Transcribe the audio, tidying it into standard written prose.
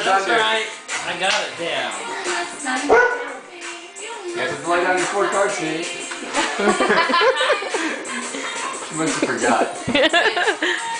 That's thunder. right. I got it down. You have to lie down your 4-card sheet. She must have forgot.